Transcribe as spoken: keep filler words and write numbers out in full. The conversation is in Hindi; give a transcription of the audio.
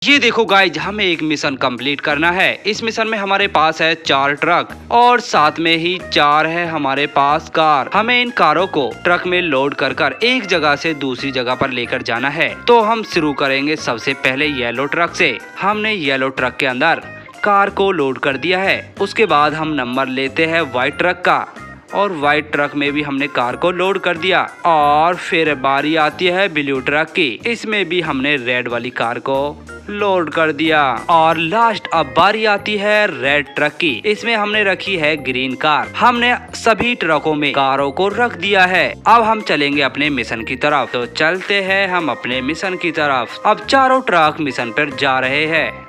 ये देखो गाइज, हमें एक मिशन कंप्लीट करना है। इस मिशन में हमारे पास है चार ट्रक और साथ में ही चार है हमारे पास कार। हमें इन कारों को ट्रक में लोड कर कर एक जगह से दूसरी जगह पर लेकर जाना है। तो हम शुरू करेंगे सबसे पहले येलो ट्रक से। हमने येलो ट्रक के अंदर कार को लोड कर दिया है। उसके बाद हम नंबर लेते हैं व्हाइट ट्रक का और व्हाइट ट्रक में भी हमने कार को लोड कर दिया। और फिर बारी आती है ब्लू ट्रक की। इसमें भी हमने रेड वाली कार को लोड कर दिया। और लास्ट अब बारी आती है रेड ट्रक की। इसमें हमने रखी है ग्रीन कार। हमने सभी ट्रकों में कारों को रख दिया है। अब हम चलेंगे अपने मिशन की तरफ। तो चलते हैं हम अपने मिशन की तरफ। अब चारों ट्रक मिशन पर जा रहे हैं।